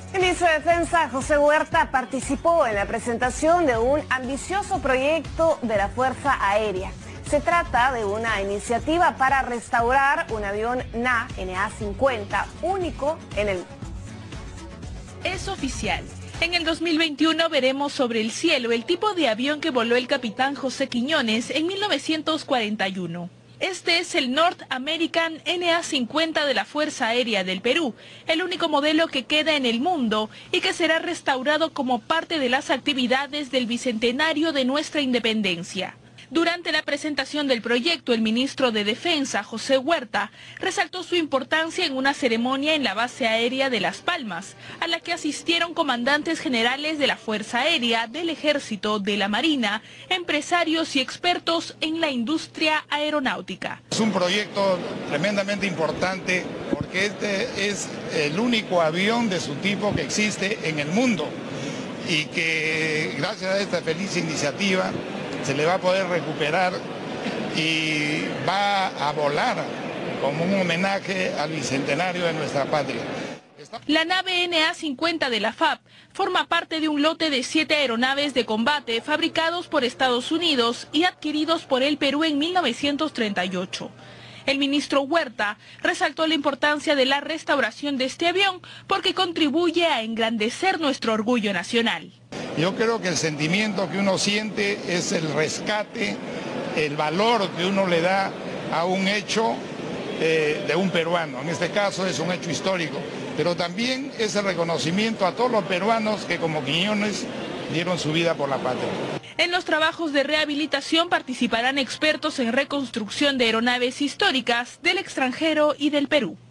El ministro de Defensa, José Huerta, participó en la presentación de un ambicioso proyecto de la Fuerza Aérea. Se trata de una iniciativa para restaurar un avión NA-50, único en el mundo. Es oficial. En el 2021 veremos sobre el cielo el tipo de avión que voló el capitán José Quiñones en 1941. Este es el North American NA-50 de la Fuerza Aérea del Perú, el único modelo que queda en el mundo y que será restaurado como parte de las actividades del bicentenario de nuestra independencia. Durante la presentación del proyecto, el ministro de Defensa, José Huerta, resaltó su importancia en una ceremonia en la base aérea de Las Palmas, a la que asistieron comandantes generales de la Fuerza Aérea, del Ejército, de la Marina, empresarios y expertos en la industria aeronáutica. Es un proyecto tremendamente importante porque este es el único avión de su tipo que existe en el mundo y que gracias a esta feliz iniciativa se le va a poder recuperar y va a volar como un homenaje al bicentenario de nuestra patria. La nave NA-50 de la FAB forma parte de un lote de 7 aeronaves de combate fabricados por Estados Unidos y adquiridos por el Perú en 1938. El ministro Huerta resaltó la importancia de la restauración de este avión porque contribuye a engrandecer nuestro orgullo nacional. Yo creo que el sentimiento que uno siente es el rescate, el valor que uno le da a un hecho de un peruano. En este caso es un hecho histórico, pero también es el reconocimiento a todos los peruanos que como Quiñones dieron su vida por la patria. En los trabajos de rehabilitación participarán expertos en reconstrucción de aeronaves históricas del extranjero y del Perú.